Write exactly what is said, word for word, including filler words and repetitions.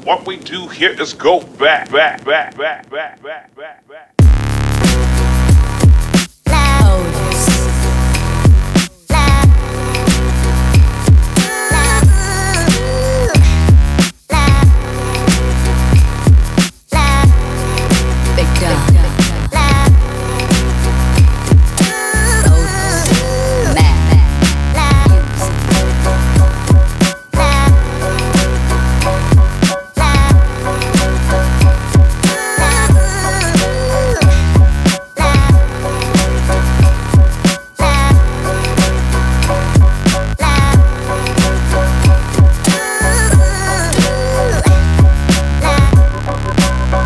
What we do here is go back, back, back, back, back, back, back, back.